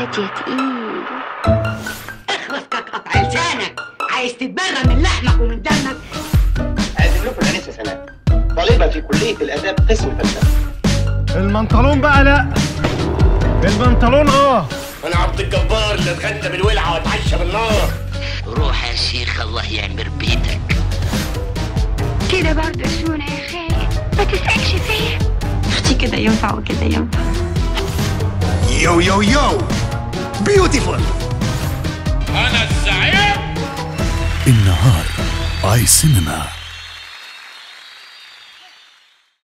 واد يا تقيل. اخلص قطع لسانك، عايز تتبرى من لحمك ومن دمك. أقدم لكم الأنسة سلام، طالبة في كلية الآداب قسم فلسفة. المنطلون بقى لا، البنطلون انا عبد الجبار اللي اتغدى بالولعه واتعشى بالنار. روح يا شيخ الله يعمر بيتك. كده برضه شونا يا خالد، ما تسألش فيا. اختي كده ينفع وكده ينفع. يو يو يو بيوتيفول. أنا الزعيم. النهار آي سينما.